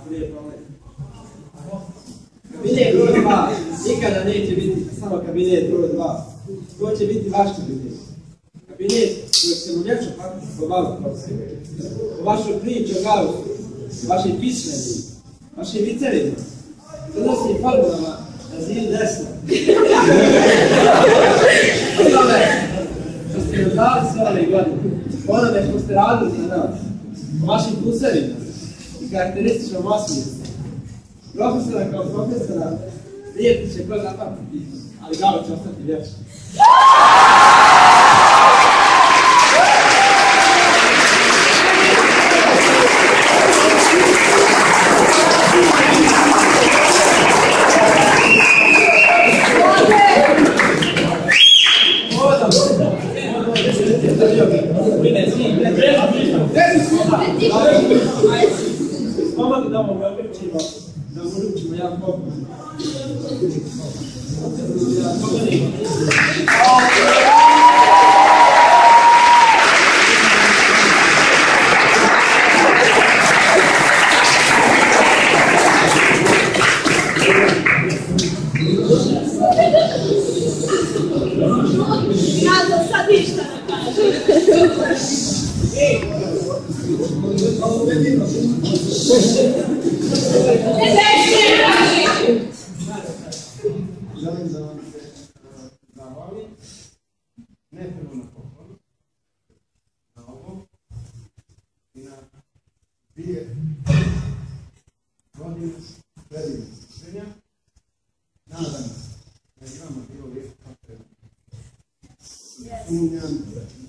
lijepo. Kabinet broj 2 nikada neće biti samo kabinet broj 2. To će biti vaš kabinet. Kabinet koji se mu neće patiti po vama, po vašoj priči o Gausu, vašim pismeni, vašim vicevima, crnosnim formulama na zidu desno. O tome što ste nam dali sve ove godine, onome što ste radili za nas, o vašim plusevima i karakterističnom osmijestu. Profesora kao profesora, lijepo će ko zapamtiti, ali Gauč će ostati vječno. Pomogli da vam uručimo jedan poklon. Ja sad ništa ne kažem. Želim da vam se zahvalim, ne prvo na poklonu, na ovo i na 2 godine predivnih učenja. Nadam se da imamo bilo lijepo kao treba. Sumnjam